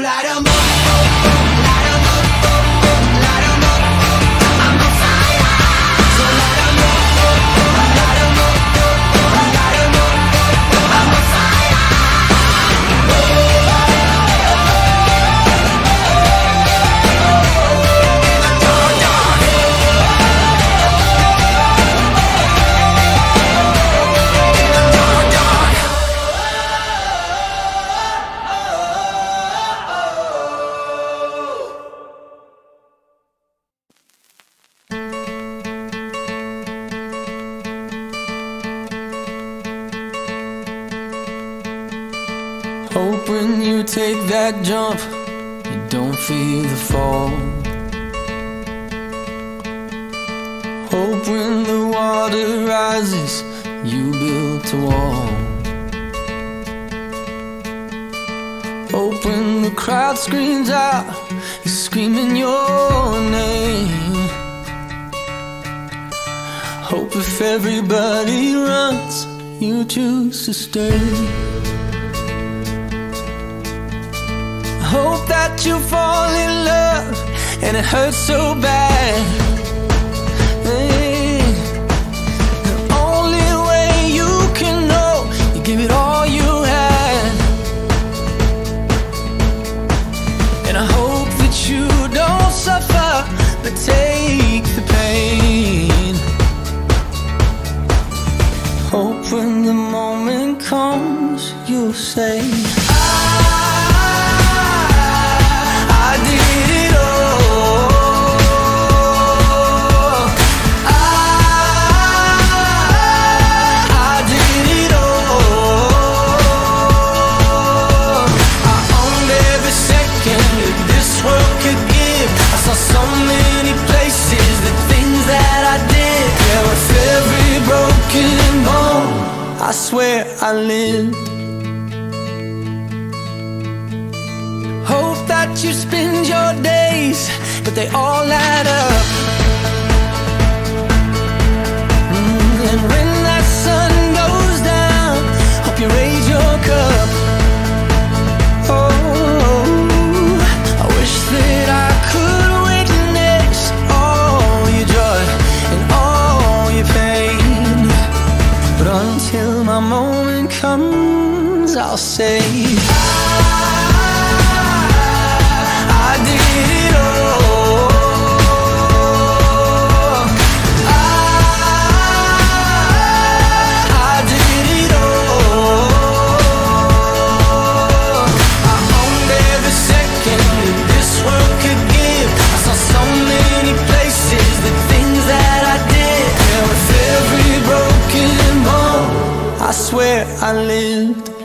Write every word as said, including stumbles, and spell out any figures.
light 'em up, light 'em up, light 'em up. I'm on fire. So light 'em up, light 'em up, light 'em up. I'm on fire. Hope when you take that jump, you don't feel the fall. Hope when the water rises, you build a wall. Hope when the crowd screams out, you're screaming your name. Hope if everybody runs, you choose to stay. Hope that you fall in love and it hurts so bad. Hey, the only way you can know, you give it all you had. And I hope that you don't suffer, but take the pain. Hope when the moment comes, you'll say, so many places, the things that I did. Yeah, with every broken bone, I swear I lived. Hope that you spend your days, but they all add up. Mm, and when that sun goes down, hope you raise your cup. Oh, I wish that I could until my moment comes, I'll say, I did it all. I, I did it all. I owned every second that this world could give. I saw so many places, the things that I did. Yeah, with every broken bone, I swear I lived.